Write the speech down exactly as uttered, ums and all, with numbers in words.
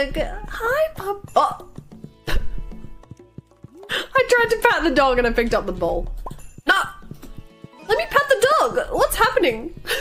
dog. Hi, pup. Oh. I tried to pat the dog and I picked up the ball. No! Let me pat the dog! What's happening?